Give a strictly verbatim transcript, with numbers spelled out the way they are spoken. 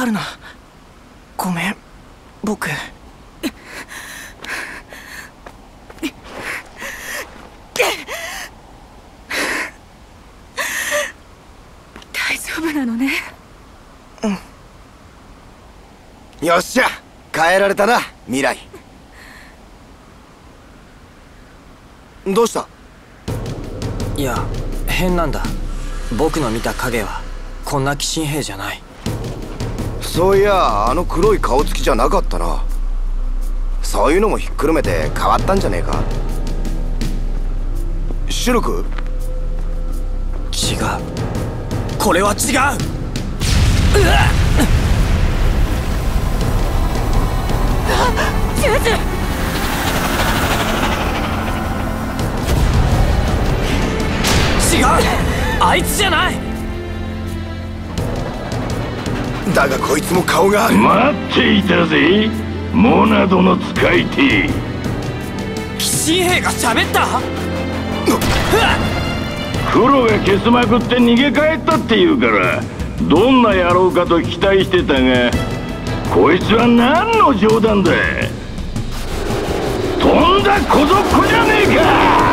カルナ、ごめん、僕。 大丈夫なのね。 うん。よっしゃ、変えられたな、未来。どうした？ いや、変なんだ。僕の見た影はこんな鬼神兵じゃない。 そういや、あの黒い顔つきじゃなかったな。そういうのもひっくるめて変わったんじゃねえか？シルク？ 違う、これは違う。うわっ！ ジューズ！ 違う、あいつじゃない。 だがこいつも顔がある。 待っていたぜ、モナドの使い手。 鬼神兵が喋った？ 黒が消すまくって逃げ帰ったって言うから、どんな野郎かと期待してたが、こいつは何の冗談だ。とんだ小僧っ子じゃねえか。